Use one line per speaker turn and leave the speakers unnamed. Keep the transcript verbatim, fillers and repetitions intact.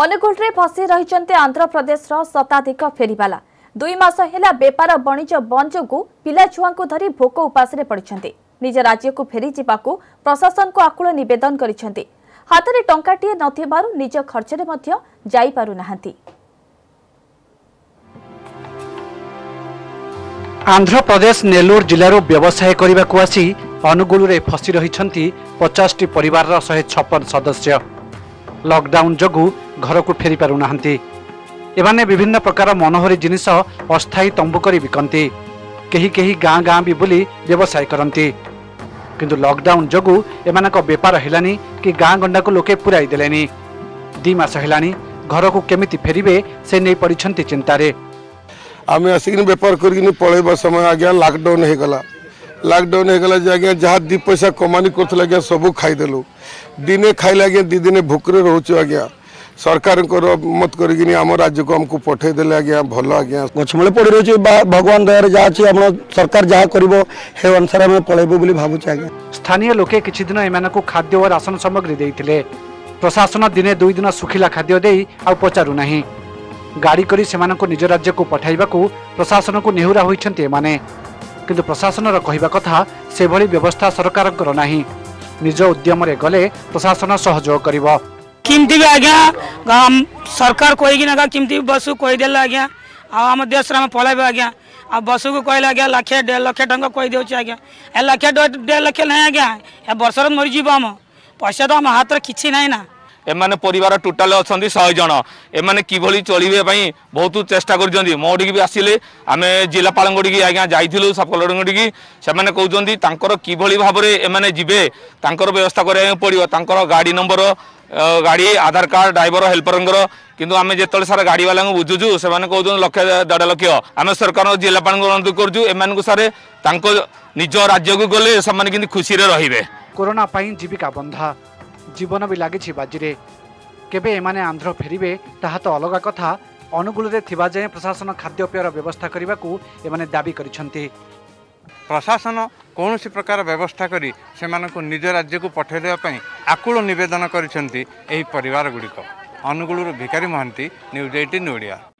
अनुगुल रे फसी रहिचंते आंध्र प्रदेश रो शताधिक फेरीवाला दुई मास हेला बेपार वाणिज्य बंद जोगु पिला छुआ को धरी भोक उपास रे पड़िछंते। निज राज्य को फेरी जिबाकू प्रशासन को आकुल निवेदन करिछंते। हाथ में टंकाटिए नथिबारु निज खर्च रे मध्य जाई पारु नाहंती।
आंध्र प्रदेश नेल्लोर जिलारो व्यवसाय करने को आसी अनुगुल रे फसी रहिछंती पचास टी परिवार रो एक सौ छप्पन सदस्य। लॉकडाउन जगु घर को फेरी पारु नाहंती। एमाने विभिन्न प्रकार मनोहरी जिनिस अस्थायी तंबू करी बिकंती। केही केही गाँ गाँ भी बुली व्यवसाय करंती। किंतु लॉकडाउन जगु एमानक बेपार हेलानी कि गाँ गंडा को लोके पुराई देलेनी। दी मास हेलानी घर को केमिति फेरिबे से नै पड़िछंती चिंतारे।
आम आसिक बेपार कर पलैबा समय आज्ञा लॉकडाउन हो गला। लॉकडाउन हो गला आज्ञा जहाँ दी पैसा कमानी कर आज्ञा सब खाईदेलु। दिने खाइले आज्ञा दी दिने भूकरे रोचु आज्ञा। सरकार मत करी आम राज्य को आमको पठेदेले आज्ञा भल आज्ञा गछमूले पड़ रही भगवान दया जहाँ सरकार जहाँ कर अनुसार आम पलैबू बोली भावुचे आज्ञा।
स्थानीय लोके किछि दिन एमानकु खाद्य और राशन सामग्री देइथिले। प्रशासन दिने दुई दिन सुखिला खाद्य देई आ पचारू नाही। गाड़ी करी सेमानकु निज राज्य को पठाइबाकू प्रशासन को नेहुरा होइछन्ते एमाने। किंतु प्रशासन कहवा कथा से भली व्यवस्था सरकार कर नाही। निज उद्यम रे गले प्रशासन सहयोग करिवो।
किमती भी आज्ञा सरकार कहीकि ना किमती बसु कहीदेला आज्ञा आम देश में पलैबे आज्ञा आ बसु को कहले आज्ञा लक्षे डेढ़ लक्ष टंका कही दे आज्ञा ए लक्षे डेढ़ लक्ष ना आज्ञा ए वर्ष मरीज आम पैसा तो आम हाथ में किसी ना ना
एमाने परिवार टोटाल अच्छा शहे जन एमाने किभली चलिबे पई बहुत चेष्टा कर मोड़ी भी आसिले आम जिलापाल गोड़ी आज्ञा जाइलु सबकलर गोड़ी से कहते तांकर किभली भाव में एमाने जीवे तांकर व्यवस्था करा पड़ो तांकर गाड़ी नंबर गाड़ी आधार कार्ड ड्राइवर हेल्पर किंतु आम जो सारा गाड़ी वाला बुझुचु से कहते लक्ष देढ़ लक्ष आम सरकार जिलापाल अनुरोध करूँ एम सारे निज राज्य को गले से खुशी रे।
कोरोना पाई जीविका बंधा जीवन भी लगी बाजी केबे एमाने आंध्र फेरिबे ताहा तो अलग कथा। अनुगुल रे थिबा जाय प्रशासन खाद्यपेयर व्यवस्था करने को एमाने दाबी करिसंती।
प्रशासन कौन प्रकार व्यवस्था करी सेमानकु निज राज्य को पठाइदेवा पई आकुल निवेदन करिसंती एही परिवार गुड़िक। अनुगुल भिकारी महांती न्यूज अठारह ओडिया।